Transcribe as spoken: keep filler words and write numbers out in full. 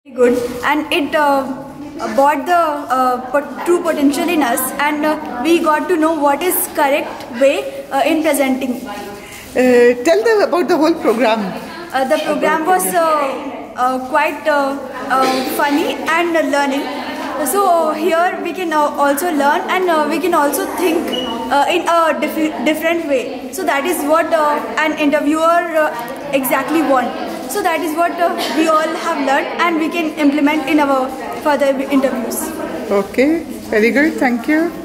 good, and it uh, brought the uh, pot true potential in us, and uh, we got to know what is correct way uh, in presenting. Uh, tell them about the whole program. Uh, the program was uh, uh, quite uh, uh, funny and uh, learning. So here we can uh, also learn, and uh, we can also think uh, in a diff different way. So that is what uh, an interviewer uh, exactly wants. So that is what uh, we all have learned, and we can implement in our further interviews. Okay, very good. Thank you.